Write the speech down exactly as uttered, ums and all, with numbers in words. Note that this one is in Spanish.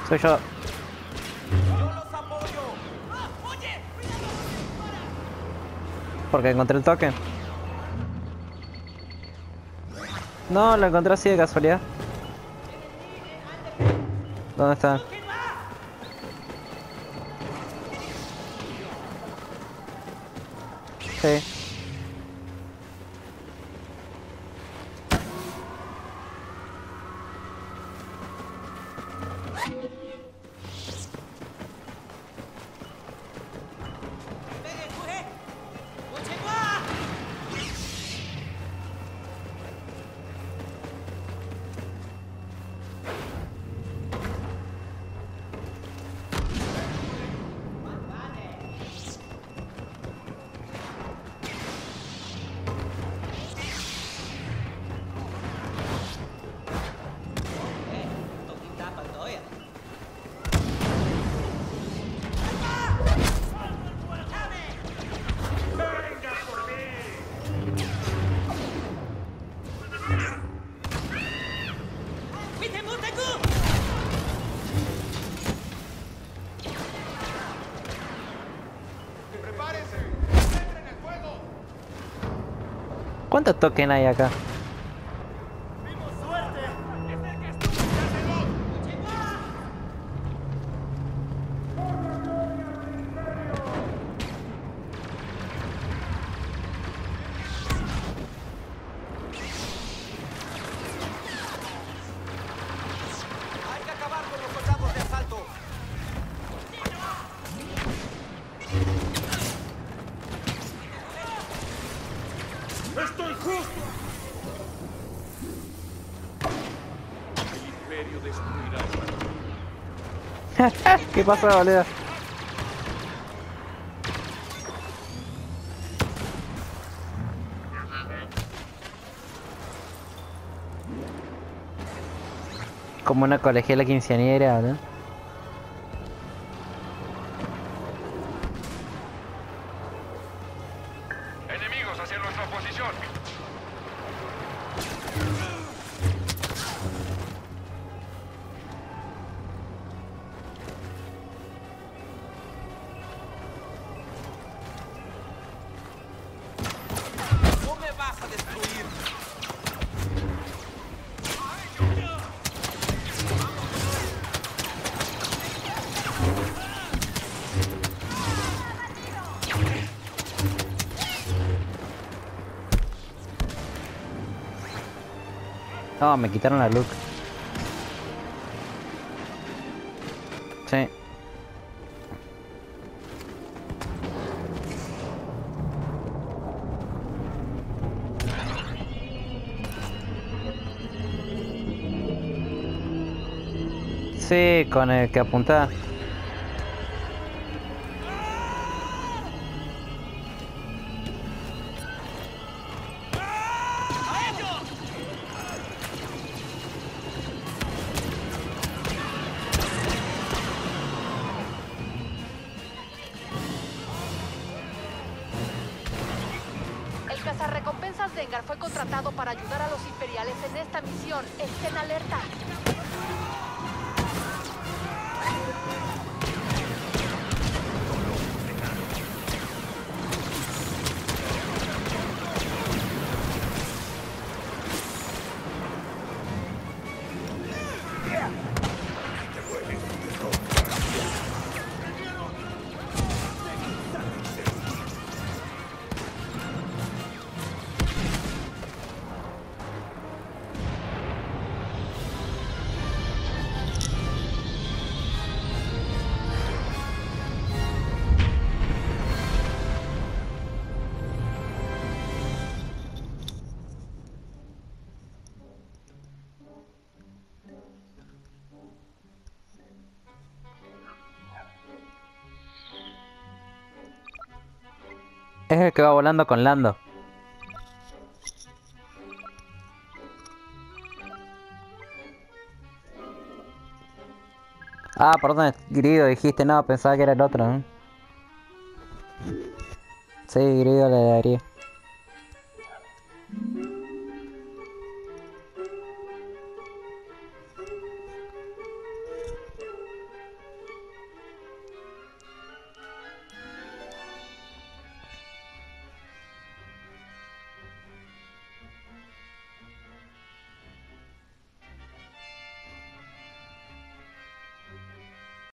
Soy yo. Porque encontré el toque. No, lo encontré así de casualidad. ¿Dónde está? Sí. ¿Cuántos tokens hay acá? ¡Estoy justo! El imperio destruirá. ¿Qué pasa, boludo? Como una colegiala quinceañera, ¿no? Enemigos hacia nuestra posición. No me vas a destruir. No, me quitaron la look. Sí. Sí, con el que apuntaba. El cazarrecompensas Dengar fue contratado para ayudar a los imperiales en esta misión. Estén alerta. Es el que va volando con Lando. Ah, perdón, Grido dijiste, no, pensaba que era el otro, ¿no? Sí, Grido le daría.